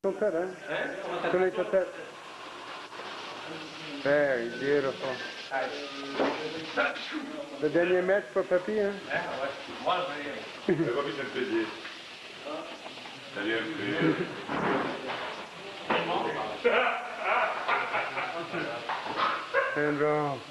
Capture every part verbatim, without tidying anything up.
Ton tête, hein? Connais ta tête. Very beautiful. Le dernier match pour Papy, hein? Le Papy s'est payé. Salut, un peu. Andrew.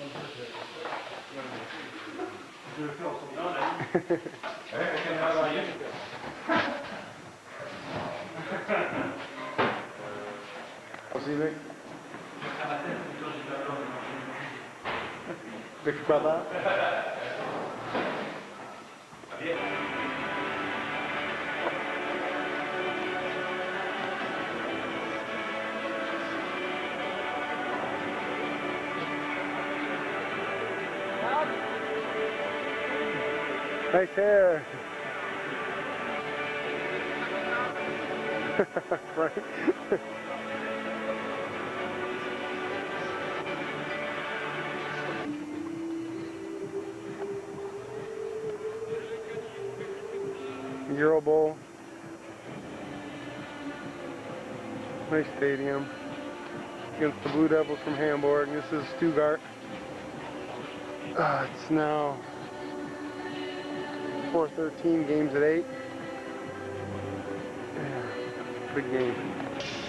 Aussi, Vic. Vic's brother. Nice hair. Right. Euro Bowl. Nice stadium. Against the Blue Devils from Hamburg. This is Stuttgart. Uh, it's now four thirteen, games at eight. Yeah, big game.